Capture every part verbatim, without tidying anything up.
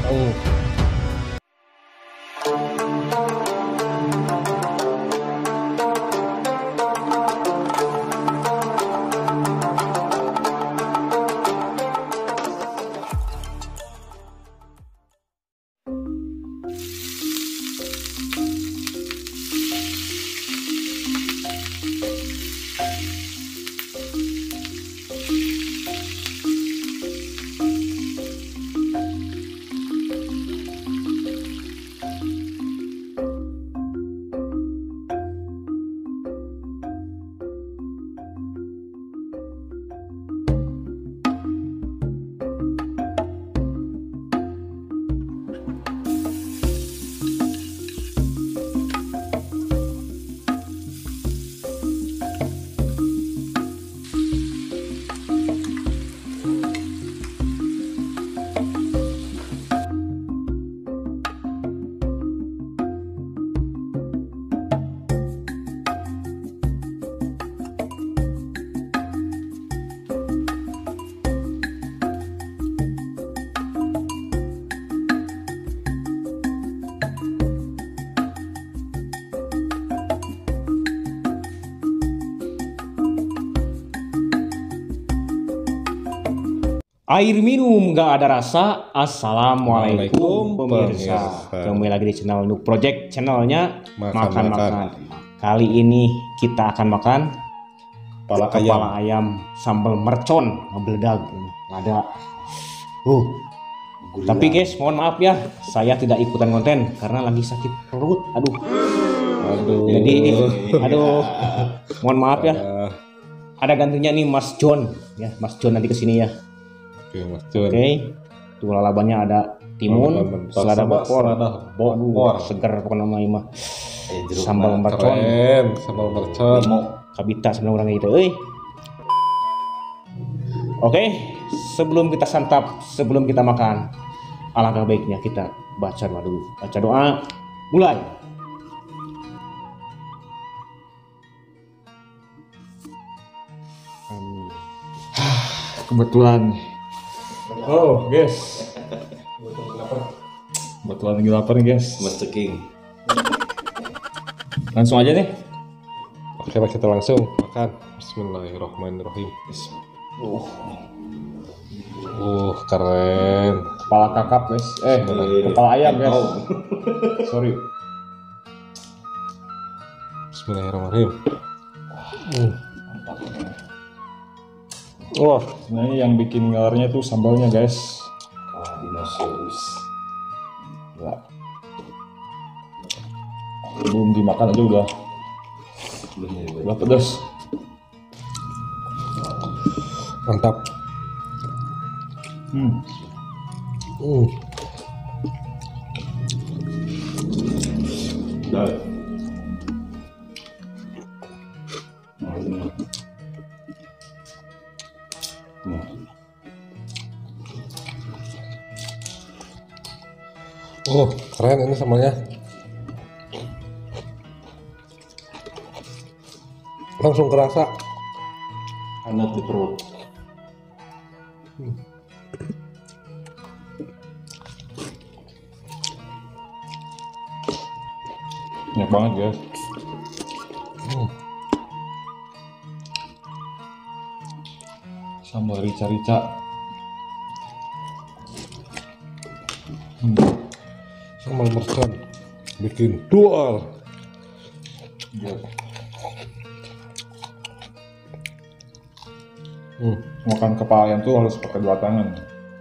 Oh. Air minum gak ada rasa. Assalamualaikum pemirsa. pemirsa. Kembali lagi di channel Nuk Project, channelnya Makan-makan. makan-makan. Kali ini kita akan makan Kepala kepala ayam. ayam sambal mercon ngebeledag. Ada. Uh. Tapi guys, mohon maaf ya, saya tidak ikutan konten karena lagi sakit perut. Aduh. Aduh. Jadi, aduh. Mohon maaf ya. Uh, Ada gantinya nih Mas John. Ya, Mas John nanti kesini ya. Oke, Mas Jun. Oke, tuh lalabannya ada timun, Lalaban mentah selada sama bokor, selada bokor. seger pokoknya nama imah. Eh, jeruk Sambal mah mercon, Keren, sambal mercon. mau kabita sebenarnya orang gitu. Eh. Oke, sebelum kita santap, sebelum kita makan, alangkah baiknya kita baca doa dulu. Baca doa, mulai. Amin. Kebetulan. Oh, guys. Kebetulan lagi lapar nih, guys. Master King. Langsung aja nih. Oke, kita langsung makan. Bismillahirrahmanirrahim. Uh, Uh, keren. kepala kakap, guys. Eh, kepala ayam, guys. Oh. Sorry. Bismillahirrahmanirrahim. Uh. Wah, sebenarnya yang bikin ngelarnya tuh sambalnya, guys. Ah, dinosaurus. Gila. Belum dimakan aja udah Belum ya, udah pedas. Mantap. Hmm. Uh. Dah. Oh, keren ini sambalnya. Langsung kerasa. Hangat di perut. Banyak banget, guys. Hmm. Sambal rica-rica. Hmm. Sambal mercon bikin dual. Hmm. Makan kepala ayam tuh harus pakai dua tangan.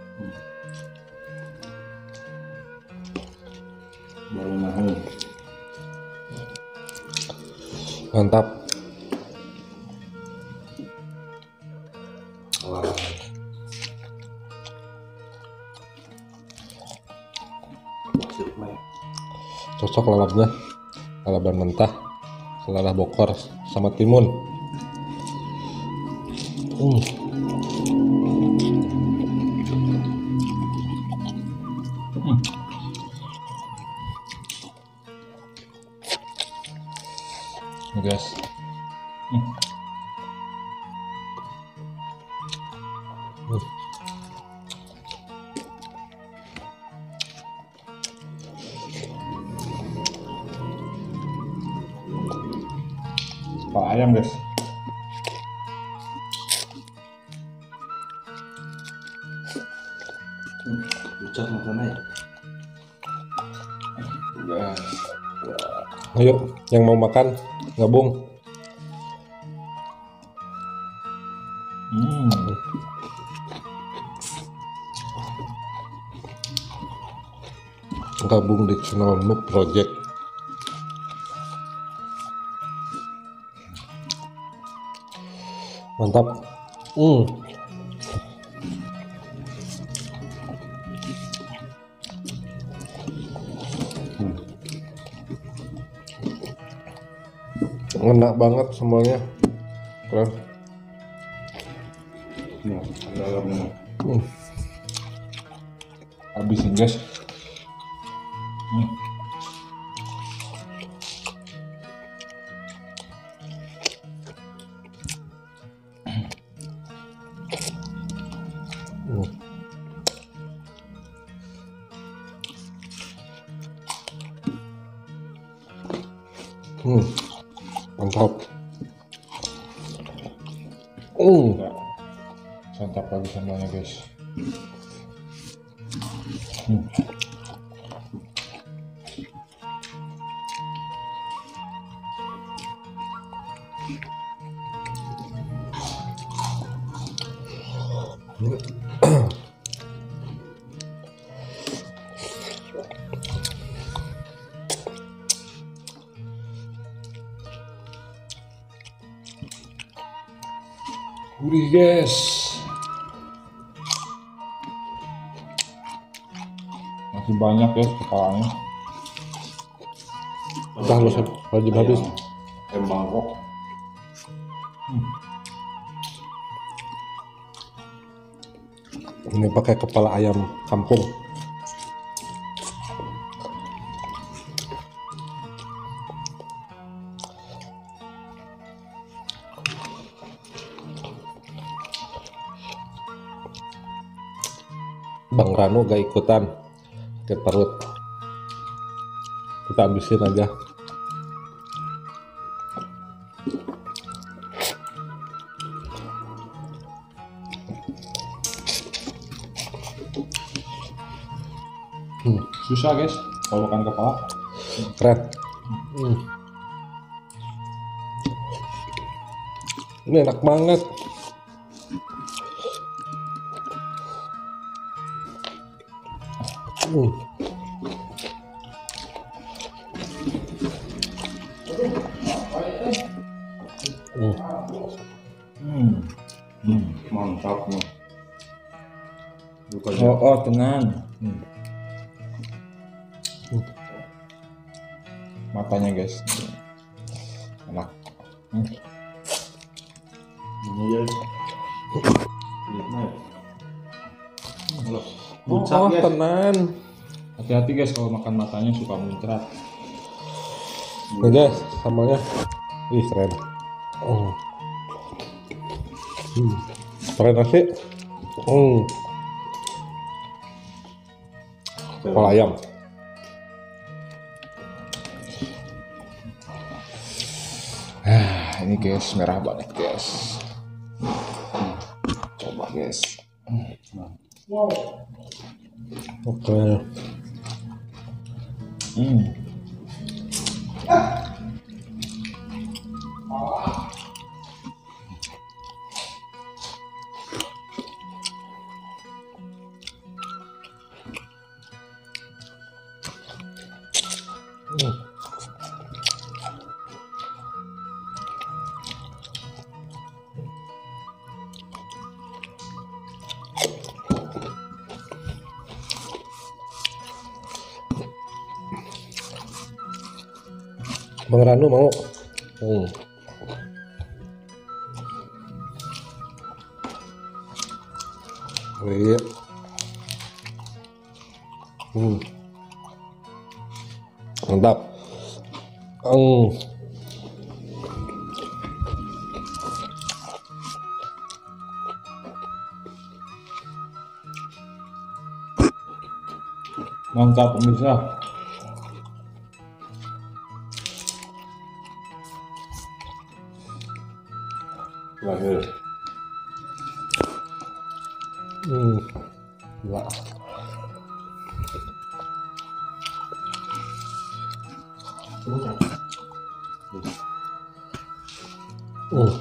Baru nahan. Mantap. Wah. Jeruk mah. Cocok lalapnya. Lalaban mentah, selada bokor sama timun. Hmm. Nih, guys. Hmm. Hmm. Kepala ayam guys. Pucat makannya ya. Guys. Ayo, yang mau makan gabung. Hmm. Gabung di channel Noob Project. Mantap. Hmm. Enak banget semuanya. Keren. Nah, dalamnya. Hmm. Habisin guys. Hmm. Hmm. Hmm. Mantap. Hmm. Enggak. Santap lagi semuanya guys. Hmm. Gurih guys. Masih banyak guys kepalanya. Udah nggak usah wajib habis. Ayam Bangkok. Ini pakai kepala ayam kampung. Bang Rano gak ikutan sakit perut, kita habisin aja. Hmm, Susah guys kalau makan kepala. keren. Hmm. Ini enak banget. Hmm. Hmm. Hmm. Hmm. Mantap nih. Buka Oh, oh tenang. Hmm. Hmm. Matanya guys. Enak. Hmm. Ini ya. Lihatnya ya. Loh, Oh, pucat guys. tenan. Hati-hati guys kalau makan matanya suka muncrat. Nih guys, sambalnya. Ih, keren. Oh. Hmm. Keren nasi. Hmm. Kepala ayam. Ah, ini guys merah banget guys. Hmm. Coba guys. Oke. Hmm. Hmm. Bang Ranu mau. Hmm. Iya. Hmm. Mantap. Hmm. Mantap pemirsa. Terakhir. Hmm. Gila. Hmm.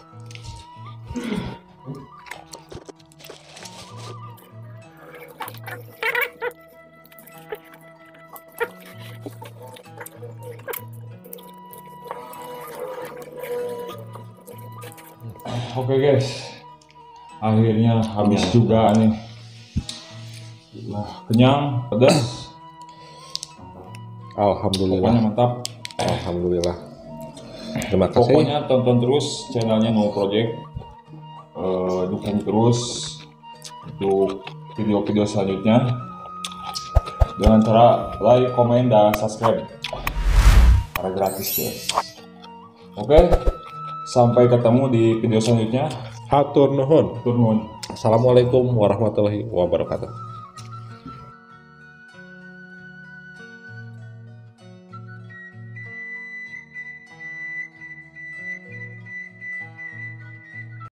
Oke guys, akhirnya habis Kenyang. juga nih. Nah, kenyang, pedas, Alhamdulillah. pokoknya mantap. Alhamdulillah. Terima kasih. Pokoknya tonton terus channelnya No Project. Eh, dukung terus untuk video-video selanjutnya dengan cara like, komen, dan subscribe. Karena gratis guys. Oke, sampai ketemu di video selanjutnya. Hatur nuhun. Turun. Assalamualaikum warahmatullahi wabarakatuh.